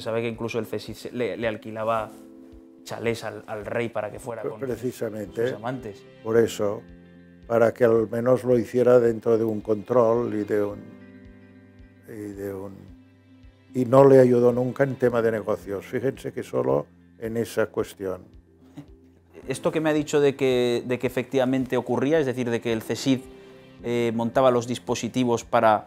sabe que incluso el CSIC le alquilaba chalés al rey para que fuera con precisamente sus amantes. Por eso, para que al menos lo hiciera dentro de un control y no le ayudó nunca en tema de negocios. Fíjense que solo en esa cuestión. Esto que me ha dicho de que efectivamente ocurría, es decir, de que el CSIC montaba los dispositivos para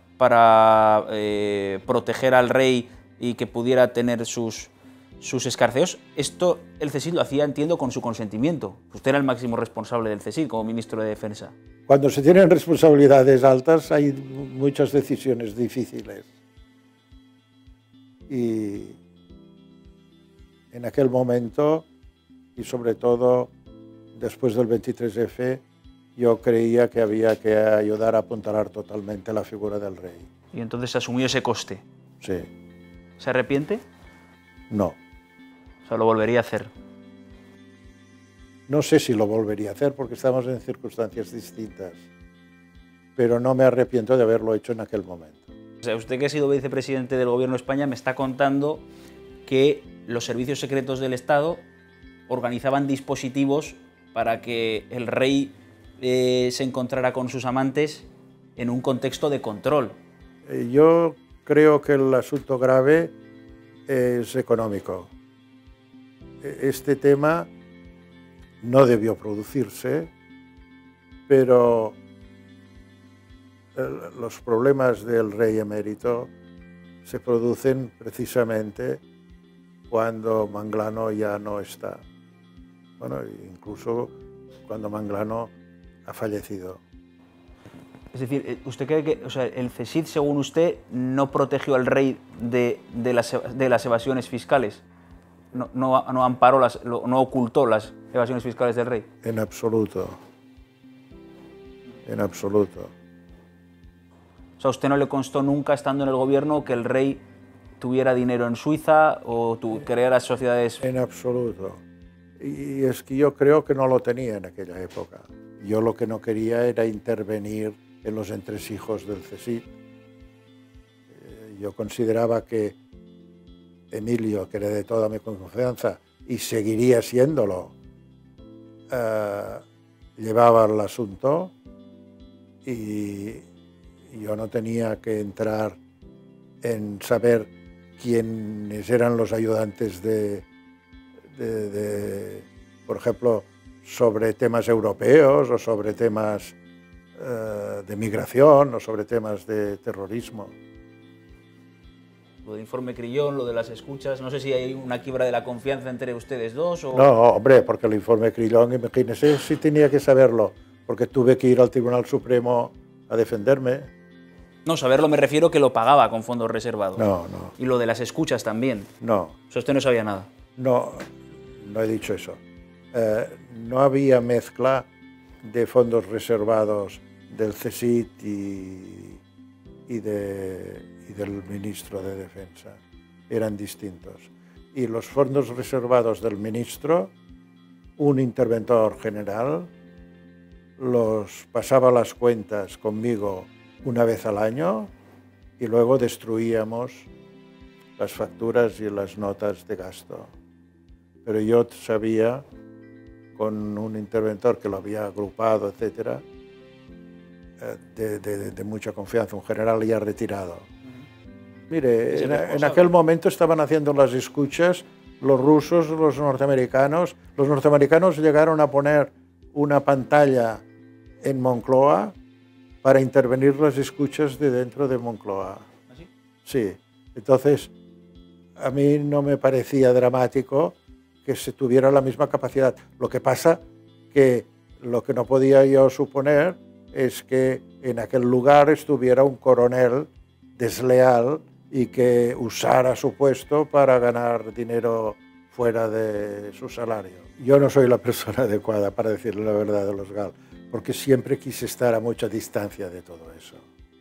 proteger al rey y que pudiera tener sus escarceos, esto el CSIC lo hacía, entiendo, con su consentimiento. Usted era el máximo responsable del CSIC como ministro de Defensa. Cuando se tienen responsabilidades altas hay muchas decisiones difíciles. Y en aquel momento, y sobre todo después del 23F, yo creía que había que ayudar a apuntalar totalmente la figura del rey. Y entonces asumió ese coste. Sí. ¿Se arrepiente? No. O sea, lo volvería a hacer. No sé si lo volvería a hacer porque estamos en circunstancias distintas, pero no me arrepiento de haberlo hecho en aquel momento. O sea, usted, que ha sido vicepresidente del Gobierno de España, me está contando que los servicios secretos del Estado organizaban dispositivos para que el rey se encontrara con sus amantes en un contexto de control. Yo creo que el asunto grave es económico. Este tema no debió producirse, pero los problemas del rey emérito se producen precisamente cuando Manglano ya no está. Bueno, incluso cuando Manglano ha fallecido. Es decir, ¿usted cree que, o sea, el CSIC, según usted, no protegió al rey de las evasiones fiscales? ¿No amparó, no ocultó las evasiones fiscales del rey? En absoluto. En absoluto. O sea, ¿a usted no le constó nunca, estando en el gobierno, que el rey tuviera dinero en Suiza o creara sociedades? En absoluto. Y es que yo creo que no lo tenía en aquella época. Yo lo que no quería era intervenir en los entresijos del CSIC. Yo consideraba que Emilio, que era de toda mi confianza y seguiría siéndolo, llevaba el asunto y yo no tenía que entrar en saber quiénes eran los ayudantes por ejemplo, sobre temas europeos o sobre temas de migración o sobre temas de terrorismo. Lo del informe Crillon, lo de las escuchas, no sé si hay una quiebra de la confianza entre ustedes dos o... No, hombre, porque el informe Crillon, imagínese, sí tenía que saberlo, porque tuve que ir al Tribunal Supremo a defenderme. No, saberlo me refiero que lo pagaba con fondos reservados. No, no. Y lo de las escuchas también. No. O sea, usted no sabía nada. No, no he dicho eso. No había mezcla de fondos reservados del CSIC y del ministro de Defensa. Eran distintos. Y los fondos reservados del ministro, un interventor general los pasaba las cuentas conmigo una vez al año y luego destruíamos las facturas y las notas de gasto. Pero yo sabía, con un interventor que lo había agrupado, etcétera, de mucha confianza, un general ya retirado. Mire, en aquel momento estaban haciendo las escuchas los rusos, los norteamericanos. Los norteamericanos llegaron a poner una pantalla en Moncloa para intervenir las escuchas de dentro de Moncloa. ¿Así? Sí. Entonces, a mí no me parecía dramático que se tuviera la misma capacidad. Lo que pasa que lo que no podía yo suponer es que en aquel lugar estuviera un coronel desleal y que usara su puesto para ganar dinero fuera de su salario. Yo no soy la persona adecuada para decirle la verdad de los GAL, porque siempre quise estar a mucha distancia de todo eso.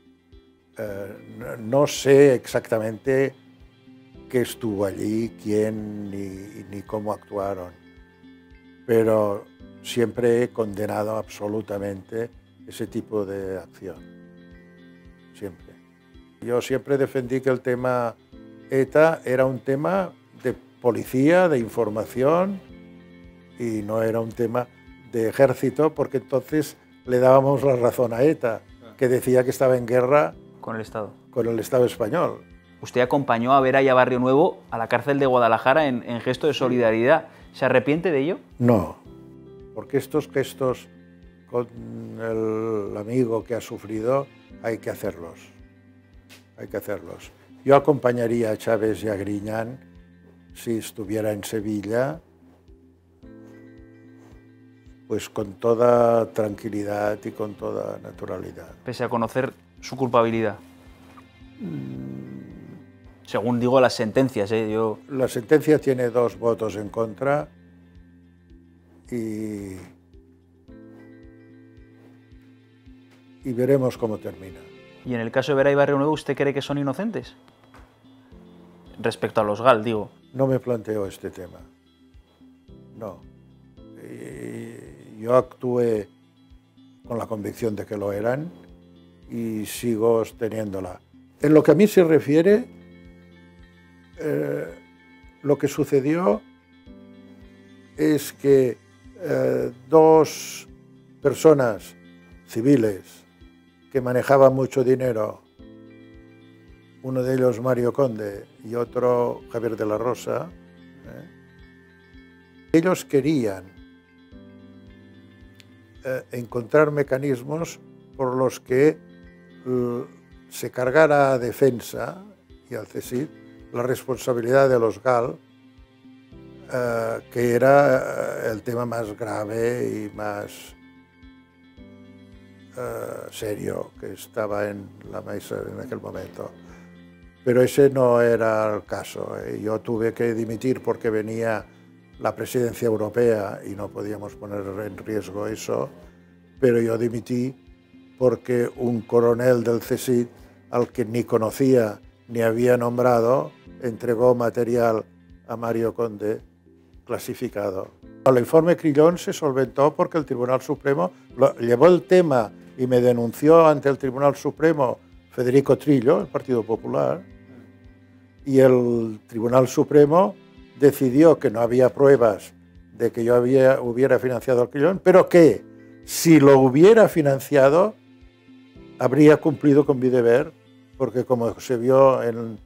No sé exactamente qué estuvo allí, quién ni cómo actuaron, pero siempre he condenado absolutamente ese tipo de acción. Siempre. Yo siempre defendí que el tema ETA era un tema de policía, de información, y no era un tema de ejército, porque entonces le dábamos la razón a ETA, que decía que estaba en guerra con el Estado. Con el Estado español. Usted acompañó a Vera y a Barrio Nuevo a la cárcel de Guadalajara en gesto de solidaridad. ¿Se arrepiente de ello? No, porque estos gestos con el amigo que ha sufrido hay que hacerlos. Hay que hacerlos. Yo acompañaría a Chávez y a Griñán si estuviera en Sevilla, pues con toda tranquilidad y con toda naturalidad. Pese a conocer su culpabilidad. Según digo las sentencias, yo... La sentencia tiene 2 votos en contra y veremos cómo termina. ¿Y en el caso de Vera y Barrio Nuevo usted cree que son inocentes? Respecto a los GAL, digo. No me planteo este tema. No. Yo actué con la convicción de que lo eran y sigo sosteniéndola. En lo que a mí se refiere, lo que sucedió es que 2 personas civiles que manejaban mucho dinero, uno de ellos Mario Conde y otro Javier de la Rosa, ellos querían encontrar mecanismos por los que se cargara a Defensa y al CSIC la responsabilidad de los GAL, que era el tema más grave y más serio que estaba en la mesa en aquel momento. Pero ese no era el caso. Yo tuve que dimitir porque venía la presidencia europea y no podíamos poner en riesgo eso, pero yo dimití porque un coronel del CSIC, al que ni conocía ni había nombrado, entregó material a Mario Conde clasificado. El informe Crillon se solventó porque el Tribunal Supremo llevó el tema y me denunció ante el Tribunal Supremo Federico Trillo, el Partido Popular, y el Tribunal Supremo decidió que no había pruebas de que yo hubiera financiado al Crillon, pero que si lo hubiera financiado habría cumplido con mi deber, porque como se vio en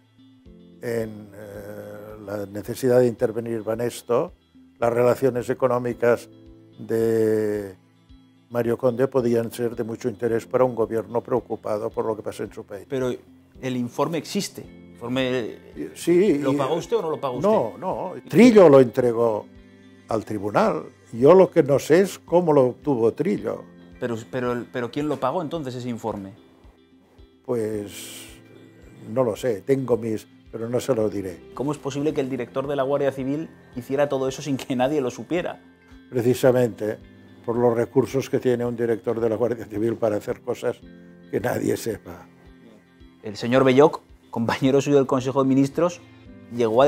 la necesidad de intervenir Banesto, las relaciones económicas de Mario Conde podían ser de mucho interés para un gobierno preocupado por lo que pasa en su país. Pero el informe existe. Sí. ¿Lo pagó usted o no lo pagó usted? No. Trillo lo entregó al tribunal. Yo lo que no sé es cómo lo obtuvo Trillo. Pero ¿quién lo pagó entonces ese informe? Pues no lo sé, pero no se lo diré. ¿Cómo es posible que el director de la Guardia Civil hiciera todo eso sin que nadie lo supiera? Precisamente por los recursos que tiene un director de la Guardia Civil para hacer cosas que nadie sepa. El señor Belloc, compañero suyo del Consejo de Ministros, llegó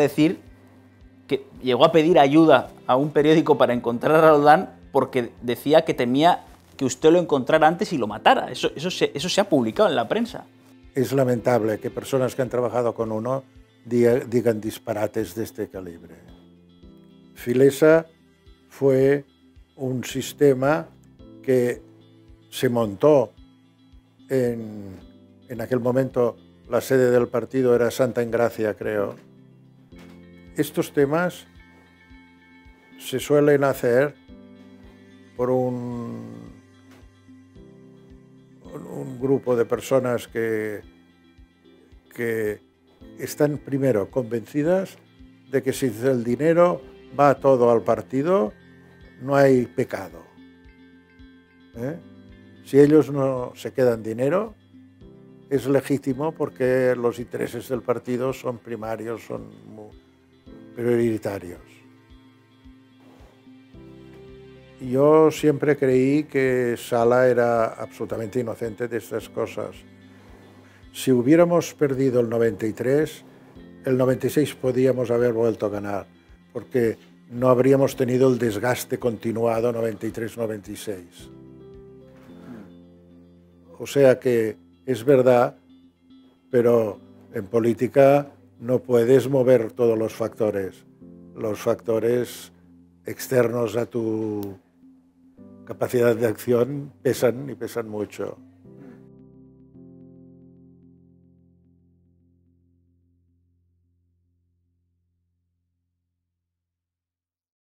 a pedir ayuda a un periódico para encontrar a Roldán porque decía que temía que usted lo encontrara antes y lo matara. Eso se ha publicado en la prensa. Es lamentable que personas que han trabajado con uno digan disparates de este calibre. Filesa fue un sistema que se montó en aquel momento. La sede del partido era Santa Engracia, creo. Estos temas se suelen hacer por un grupo de personas que están primero convencidas de que si el dinero va todo al partido, no hay pecado. Si ellos no se quedan dinero, es legítimo porque los intereses del partido son primarios, son prioritarios. Yo siempre creí que Sala era absolutamente inocente de estas cosas. Si hubiéramos perdido el 93, el 96 podíamos haber vuelto a ganar, porque no habríamos tenido el desgaste continuado 93-96. O sea que es verdad, pero en política no puedes mover todos los factores. Los factores externos a tu capacidad de acción pesan y pesan mucho.